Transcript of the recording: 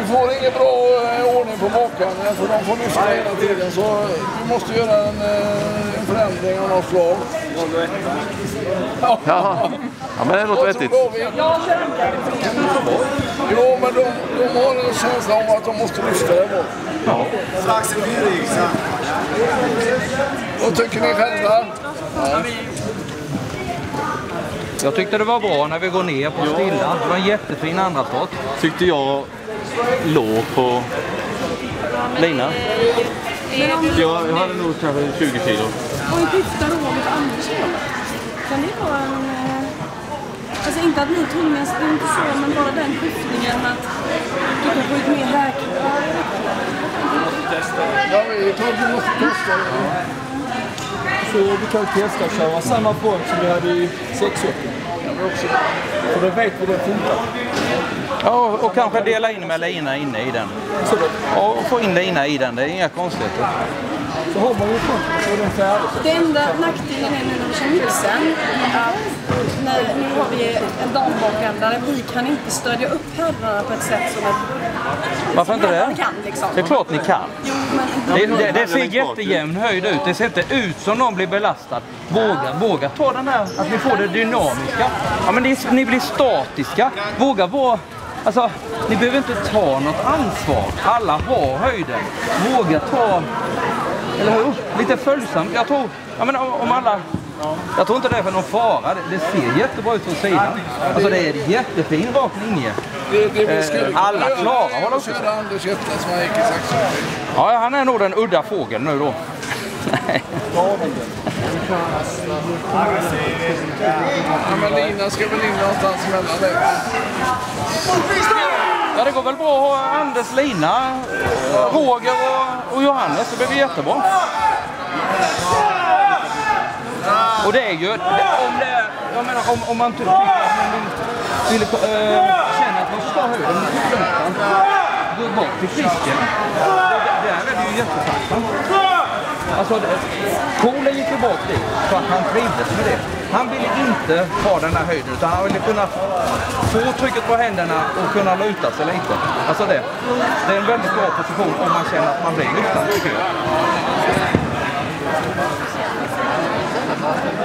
vi får ingen bra ordning på bakan, för de får lyfta hela tiden, så vi måste göra en förändring av något slag. Ja, men det låter vettigt. Jo, men de har en känsla av att de måste lyfta det bort. Ja. Strax en fyrriksam. Vad tycker ni själva? Ja. Jag tyckte det var bra när vi går ner på stilla. Det var en jättefin andra start. Tyckte jag låg på lina. Jag hade nog kanske 20 kilo. Och en skiftar Robert Andersson. Kan det vara en... Alltså inte att ni tog med sig, inte så, men bara den skiftningen att du kan få ut mer läkare. Ja, vi tror att vi måste testa det. Så vi kan testa att köra samma form som vi hade i 6 år. Så då vet vi det funkar. Ja, och kanske dela in med lina inne i den. Och få in lina i den, det är inga konstigheter. Så har man ju fått den färdig. Det enda nackdelen är nu när vi kör mixen att nu har vi en dambakande. Vi kan inte stödja upp herrarna på ett sätt som Varför inte det? Kan, liksom. Det är klart ni kan. Jo, men Det ser jättejämn höjd ut. Det ser inte ut som någon blir belastad. Våga ta den här, att ni får det dynamiska. Ja, men ni blir statiska. Våga vara... Alltså, ni behöver inte ta något ansvar. Alla har höjden. Våga ta... Eller hur? Lite följsamt. Jag tror... Ja, men om alla... Jag tror inte det är för någon fara. Det ser jättebra ut från sidan. Alltså det är en jättefin rak linje. Alla klarar håller också. Ja, han är nog den udda fågeln nu då. Ja, men lina ska väl in någonstans mellan det. Ja, det går väl bra att ha Anders, Lina, Roger och Johannes. Det blir jättebra. Och det är ju, om man tycker att man vill känna att man ska höra gå bort till fisken. Där är det ju jättetacksamt. Alltså, Kolen gick ju bort dit för att han trivdes med det. Han ville inte ha den här höjden utan han ville kunna få trycket på händerna och kunna luta sig lite. Alltså det är en väldigt bra position om man känner att man blir lyftad, tycker jag.